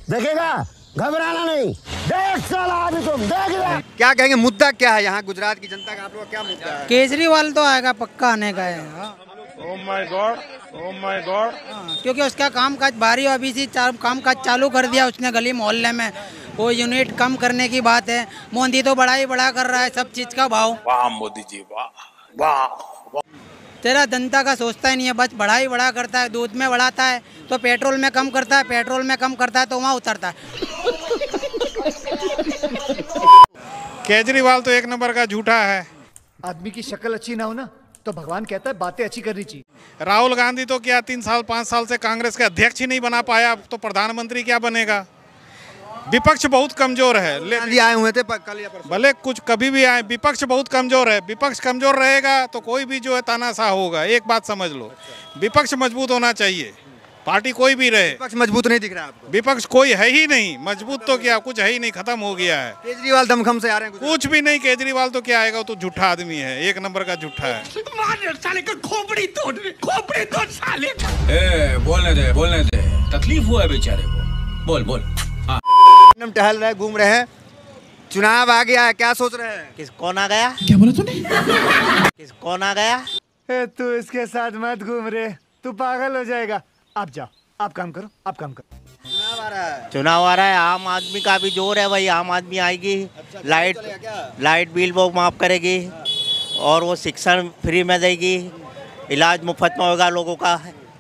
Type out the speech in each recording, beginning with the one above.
देखेगा, घबराना नहीं, देख साला अभी तुम देख ले। क्या कहेंगे, मुद्दा क्या है यहाँ गुजरात की जनता का, आप लोग क्या मुद्दा है? केजरीवाल तो आएगा, पक्का आने का है। Oh my god, oh my god. क्योंकि उसका काम काज भारी, अभी से काम काज चालू कर दिया उसने गली मोहल्ले में। वो यूनिट कम करने की बात है। मोदी तो बड़ा ही बड़ा कर रहा है सब चीज का भाव। वाह मोदी जी, वाह वाह। तेरा जनता का सोचता ही नहीं है, बस बड़ा ही बड़ा करता है। दूध में बढ़ाता है तो पेट्रोल में कम करता है, पेट्रोल में कम करता है तो वहाँ उतरता है। केजरीवाल तो एक नंबर का झूठा है। आदमी की शक्ल अच्छी ना हो ना तो भगवान कहता है बातें अच्छी करनी चाहिए। राहुल गांधी तो क्या 3 साल 5 साल से कांग्रेस के अध्यक्ष ही नहीं बना पाया, तो प्रधानमंत्री क्या बनेगा? विपक्ष बहुत कमजोर है। गांधी आए हुए थे कल या परसों। भले कुछ कभी भी आए, विपक्ष बहुत कमजोर है। विपक्ष कमजोर रहेगा तो कोई भी जो है तानाशाह होगा। एक बात समझ लो, विपक्ष मजबूत होना चाहिए, पार्टी कोई भी रहे। विपक्ष मजबूत नहीं दिख रहा आपको? विपक्ष कोई है ही नहीं, मजबूत तो क्या, कुछ है ही नहीं, खत्म हो गया है। केजरीवाल दमखम से आ रहे हैं कुछ भी नहीं, केजरीवाल तो क्या आएगा, वो तो झूठा आदमी है, एक नंबर का झूठा है। साले का खोपड़ी तोड़ साले। बोलने दे, तकलीफ हुआ है बेचारे को। बोल। हम टहल रहे, घूम रहे हैं, चुनाव आ गया है, क्या सोच रहे हैं? कौन आ गया? क्या बोला तूने? कौन आ गया? तू इसके साथ मत घूम रे, तू पागल हो जाएगा। आप जाओ, आप काम करो, आप काम करो। चुनाव आ रहा है। चुनाव आ रहा है, आम आदमी का भी जोर है भाई। आम आदमी आएगी, लाइट बिल वो माफ करेगी और वो शिक्षण फ्री में देगी, इलाज मुफ्त में होगा लोगों का।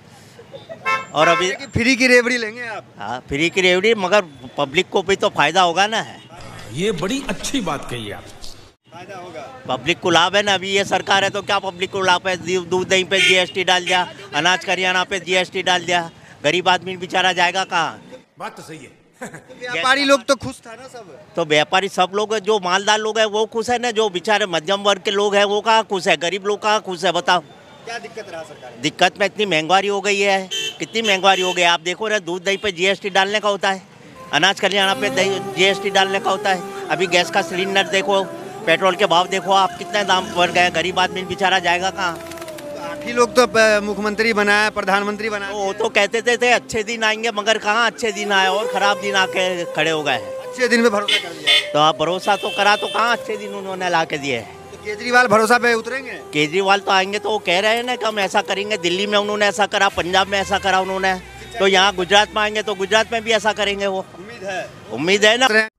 और अभी फ्री की रेवड़ी लेंगे आप? हाँ, फ्री की रेवड़ी, मगर पब्लिक को भी तो फायदा होगा ना। ये बड़ी अच्छी बात कही आप। फायदा होगा, पब्लिक को लाभ है ना। अभी ये सरकार है तो क्या पब्लिक को लाभ है? दूध दही पे जीएसटी डाल दिया, अनाज करियाना पे जीएसटी डाल दिया, गरीब आदमी बेचारा जाएगा कहाँ? बात तो सही है। व्यापारी लोग तो खुश था ना सब? तो व्यापारी सब लोग, जो मालदार लोग हैं वो खुश है ना, जो बेचारे मध्यम वर्ग के लोग हैं वो कहाँ खुश है? गरीब लोग कहाँ खुश है बताओ? क्या दिक्कत रहा सरकार? दिक्कत में इतनी महंगाई हो गई है, कितनी महंगाई हो गई है। आप देखो ना, दूध दही पे जीएसटी डालने का होता है, अनाज करियाना पे जीएसटी डालने का होता है। अभी गैस का सिलेंडर देखो, पेट्रोल के भाव देखो आप, कितने दाम बढ़ गए। गरीब आदमी बेचारा जाएगा कहाँ? आप ही लोग तो मुख्यमंत्री बनाया, प्रधानमंत्री बनाया। वो तो कहते थे अच्छे दिन आएंगे, मगर कहाँ अच्छे दिन आए और खराब दिन आके खड़े हो गए। अच्छे दिन पे भरोसा कर दिया तो आप भरोसा तो करा, तो कहाँ अच्छे दिन उन्होंने ला के दिए हैं? तो केजरीवाल भरोसा पे उतरेंगे? केजरीवाल तो आएंगे तो वो कह रहे हैं ना कि हम ऐसा करेंगे। दिल्ली में उन्होंने ऐसा करा, पंजाब में ऐसा करा उन्होंने, तो यहाँ गुजरात में आएंगे तो गुजरात में भी ऐसा करेंगे। वो उम्मीद है, उम्मीद है ना।